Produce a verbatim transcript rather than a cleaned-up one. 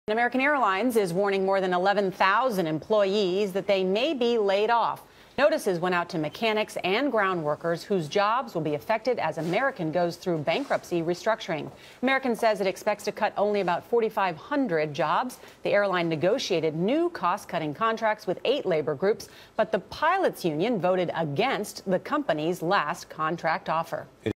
American Airlines is warning more than eleven thousand employees that they may be laid off. Notices went out to mechanics and ground workers whose jobs will be affected as American goes through bankruptcy restructuring. American says it expects to cut only about forty-five hundred jobs. The airline negotiated new cost-cutting contracts with eight labor groups, but the pilots union voted against the company's last contract offer.